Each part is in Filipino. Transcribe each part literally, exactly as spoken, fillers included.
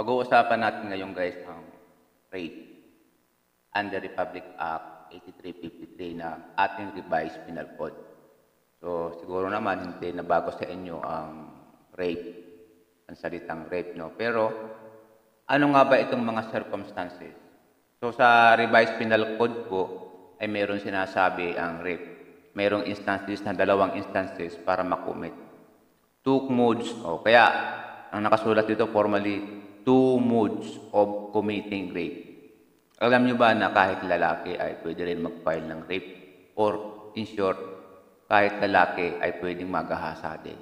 Pag-uusapan natin ngayon guys ang rape under Republic Act eighty-three fifty-three na ating revised penal code. So siguro naman hindi na bago sa inyo ang rape, ang salitang rape, no? Pero ano nga ba itong mga circumstances? So sa revised penal code po ay mayroon sinasabi ang rape. Mayroong instances na dalawang instances para makumit. Two modes, o kaya ang nakasulat dito formally, two modes of committing rape. Alam nyo ba na kahit lalaki ay pwede rin mag-file ng rape? Or in short, kahit lalaki ay pwedeng magahasa din.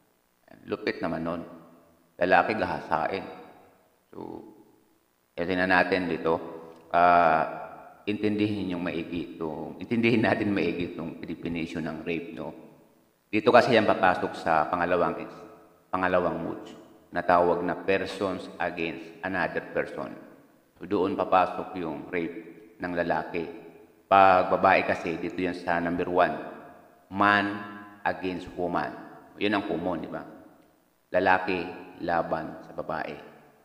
Lupit naman nun. Lalaki gahasain. So, ito na natin dito. Uh, intindihin yung maigi itong, intindihin natin maigi itong definition ng rape, no? Dito kasi yan papasok sa pangalawang, pangalawang mood na tawag na persons against another person. So doon papasok yung rape ng lalaki. Pag babae kasi, dito yan sa number one, man against woman. Yun ang common, di ba? Lalaki laban sa babae.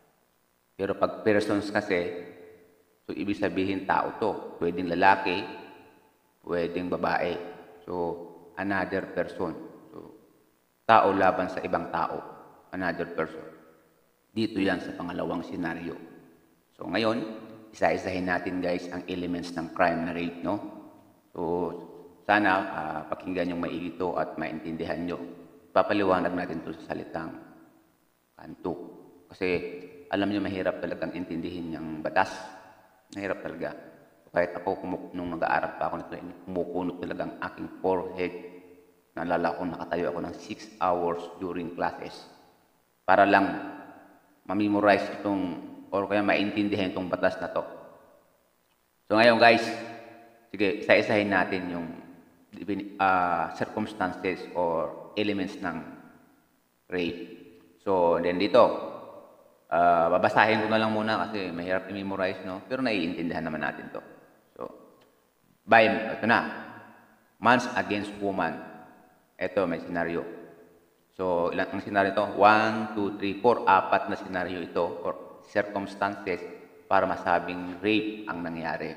Pero pag persons kasi, so ibig sabihin tao to. Pwedeng lalaki, pwedeng babae. So another person. So tao laban sa ibang tao. Another person. Dito yan sa pangalawang senaryo. So ngayon, isa-isahin natin guys ang elements ng crime na rape, no? So sana uh, pakinggan yung maigi ito at maintindihan nyo. Papaliwanag natin ito sa salitang kanto. Kasi alam nyo mahirap talagang intindihin yung batas. Mahirap talaga. So, kahit ako nung nag-aaral pa ako nito, kumukunot talaga ang aking forehead. Naalala ko nakatayo ako ng six hours during classes para lang ma-memorize itong or kaya maintindihan itong batas na to. So ngayon guys, sige, isa-isahin natin yung uh, circumstances or elements ng rape. So then dito, uh, babasahin ko na lang muna kasi mahirap i-memorize, no? Pero naiintindihan naman natin to. So, by, ito na, man's against woman. Ito, may senaryo. So, ilang ang senaryo ito? one, two, three, four. Apat na senaryo ito or circumstances para masabing rape ang nangyari.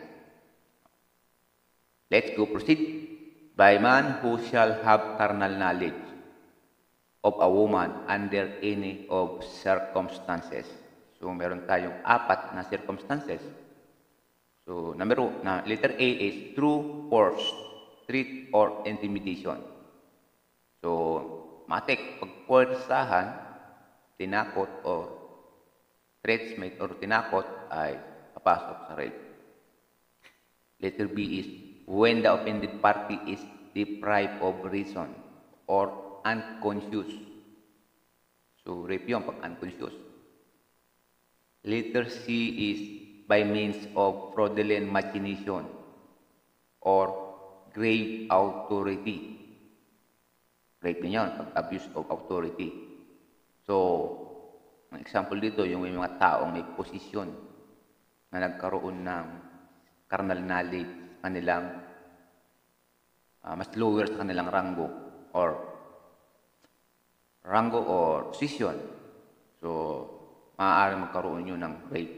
Let's go proceed. By man who shall have carnal knowledge of a woman under any of circumstances. So, meron tayong apat na circumstances. So, number one, na letter A is through force, threat, or intimidation. So, matik, pag puwersahan, tinakot, o threats made or tinakot, ay papasok sa rape. Letter B is when the offended party is deprived of reason or unconscious. So, rape yun pag unconscious. Letter C is by means of fraudulent machination or grave authority. Rape din yun, pag abuse of authority. So, ang example dito, yung may mga taong may posisyon na nagkaroon ng carnal knowledge, kanilang uh, mas lower sa kanilang rango or rango or position. So, maaaring magkaroon yun ng rape.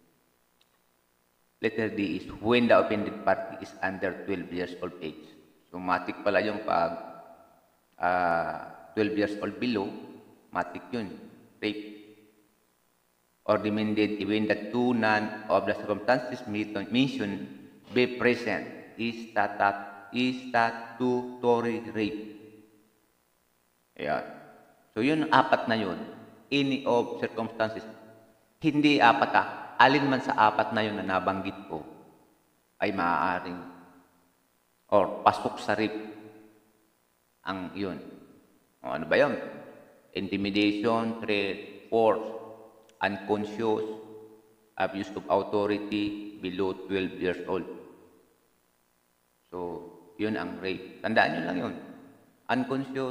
Letter D is when the offended party is under twelve years old age. So, matik pala yung pag uh, twelve years old below, matik yun, rape. Or demanded even the two none of the circumstances mentioned be present is that is statutory rape. Ayan. So, yun, apat na yun. Any of circumstances. Hindi apat ah. Alin man sa apat na yun na nabanggit ko ay maaaring or pasok sa rape ang yun. O, ano ba yun? Intimidation, threat, force, unconscious, abuse of authority below twelve years old. So, yun ang rape. Tandaan nyo lang yun. Unconscious,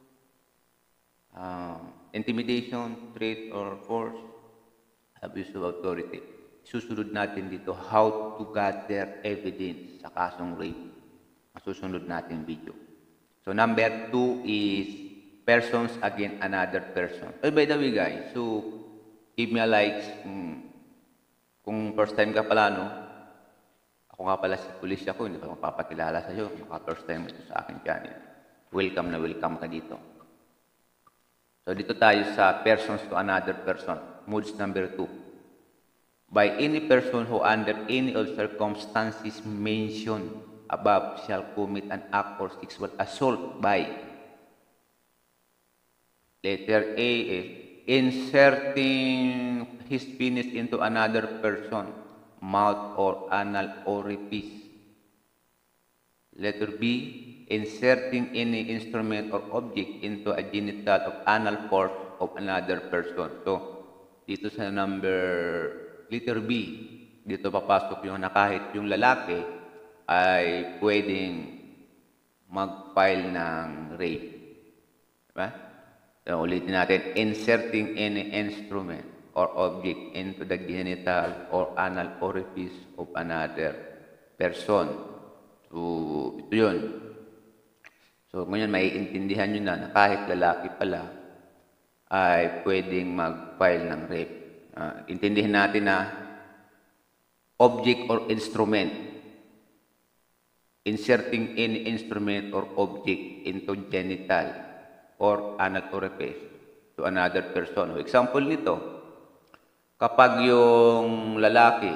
uh, intimidation, threat, or force, abuse of authority. Susunod natin dito how to gather evidence sa kasong rape. Masusunod natin video. So, number two is persons against another person. Oh, by the way, guys, so give me a likes. Kung, kung first time ka pala, no? Ako nga pala si Police ako, hindi pa mapapakilala sa'yo. Maka first time ito sa akin channel. Welcome na welcome ka dito. So dito tayo sa persons to another person. Moods number two. By any person who under any of circumstances mentioned above shall commit an act or sexual assault by letter A is inserting his penis into another person, mouth or anal orifice. Letter B, inserting any instrument or object into a genital or anal port of another person. So, dito sa number, letter B, dito papasok yung na kahit yung lalaki ay pwedeng mag-file ng rape. Diba? So, ulitin natin, inserting any instrument or object into the genital or anal orifice of another person. So, ito yun. So, ngayon, maiintindihan nyo na na kahit lalaki pala ay pwedeng mag-file ng rape. Uh, intindihin natin na object or instrument. Inserting any instrument or object into genital or anal orifice to another person. So, example nito, kapag yung lalaki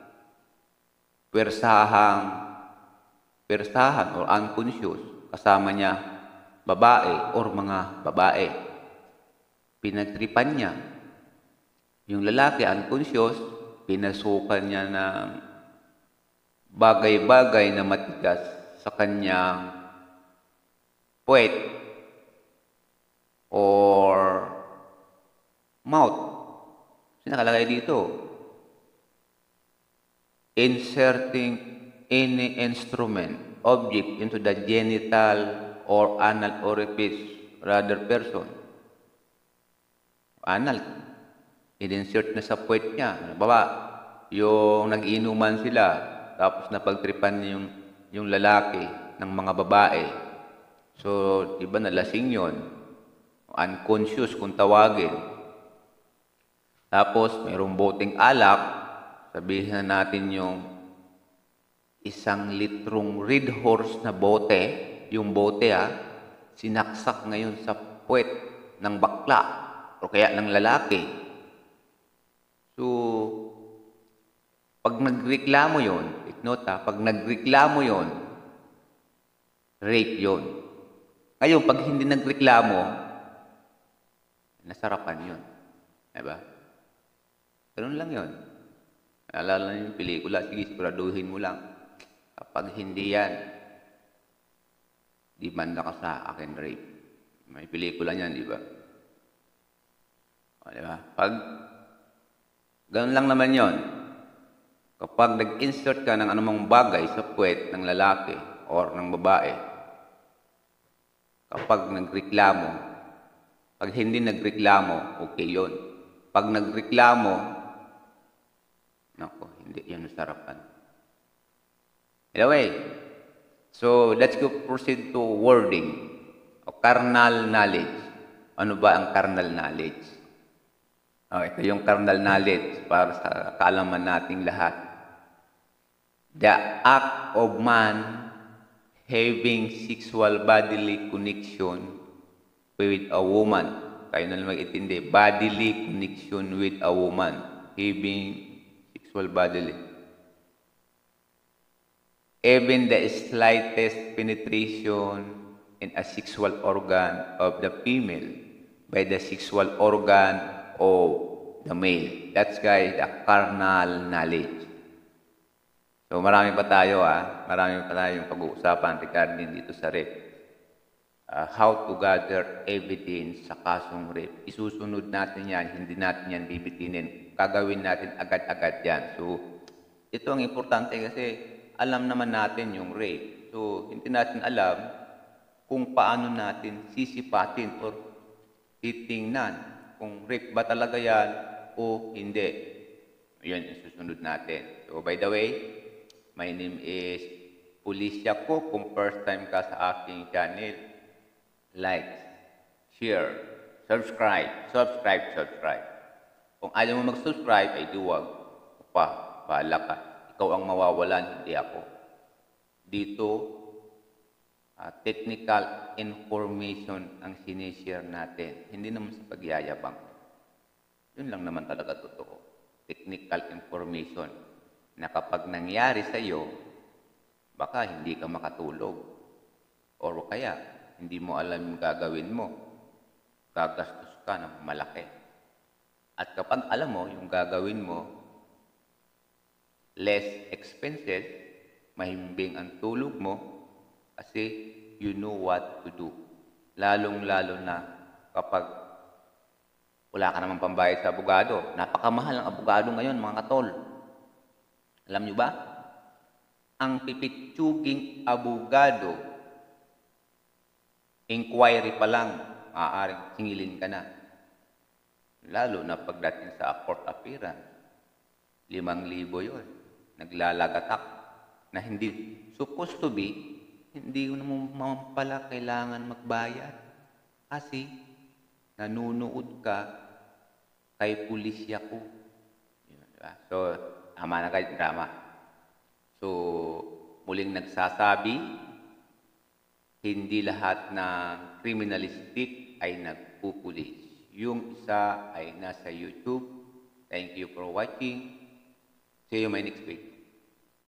persahang persahan or unconscious, kasama niya babae or mga babae, pinagtripan niya yung lalaki unconscious, pinasukan niya ng bagay-bagay na matigas sa kanyang puwet or mouth. Nakalagay dito, inserting any instrument, object into the genital or anal orifice of other person. Anal, in-insert na sa puwet niya. Baba, yung nag-inuman sila, tapos napagtripan yung, yung lalaki ng mga babae. So, diba nalasing yun? Unconscious kung tawagin. Tapos, mayroong boteng alak, sabihin na natin yung isang litrong red horse na bote, yung bote ha, sinaksak ngayon sa puwet ng bakla o kaya ng lalaki. So, pag nagreklamo yon, take note ha, pag nagreklamo yon, rape yon. Ngayon, pag hindi nagreklamo, nasarapan yun. Diba? Ganun lang yun. Alala niyo yung pelikula, sige, siguraduhin mo lang. Kapag hindi yan, di banda ka sa akin rape. May pelikula niyan, di ba? O, di ba? Pag, ganun lang naman yon. Kapag nag-insert ka ng anumang bagay sa puwet ng lalaki or ng babae, kapag nagreklamo, pag hindi nagreklamo, okay yon. Pag nagreklamo, nako, hindi yan sarapan. Anyway, so let's go proceed to wording o carnal knowledge. Ano ba ang carnal knowledge? Oh, ito yung carnal knowledge para sa kaalaman nating lahat. The act of man having sexual bodily connection with a woman. Kayo na lang mag-intindi. Bodily connection with a woman. Having sexual bodily. Even the slightest penetration in a sexual organ of the female by the sexual organ of the male. That's guys, the carnal knowledge. So marami pa tayo ah. Marami pa tayong pag-uusapan regarding dito sa rape. Uh, how to gather evidence sa kasong rape. Isusunod natin yan, hindi natin yan bibitinin. Gagawin natin agad-agad yan. So, ito ang importante kasi alam naman natin yung rape. So, hindi natin alam kung paano natin sisipatin or titingnan kung rape ba talaga yan o hindi. Yan yung susunod natin. So, by the way, my name is Pulisya ko. Kung first time ka sa aking channel, like, share, subscribe, subscribe, subscribe. Kung ayaw mo mag-subscribe, ay di wag. Pa, bahala ka. Ikaw ang mawawalan, hindi ako. Dito, uh, technical information ang sinishare natin. Hindi naman sa pagyayabang. Yun lang naman talaga totoo. Technical information na kapag nangyari sa iyo, baka hindi ka makatulog. Or kaya, hindi mo alam yung gagawin mo. Gagastos ka ng malaki. At kapag alam mo yung gagawin mo, less expenses, mahimbing ang tulog mo, kasi you know what to do. Lalong-lalo na kapag wala ka namang pambayad sa abogado. Napakamahal ang abogado ngayon, mga katol. Alam nyo ba? Ang pipitsuging abogado, inquiry pa lang, maaaring singilin ka na. Lalo na pagdating sa court appearance, limang libo yun. Naglalagatak na hindi supposed to be, hindi mo naman pala kailangan magbayad. Kasi nanunood ka kay pulisya ko. Yun, diba? So, tama na kayo, drama. So, muling nagsasabi, hindi lahat ng criminalistic ay nagpupulis. Yung isa ay nasa YouTube. Thank you for watching. See you my next week.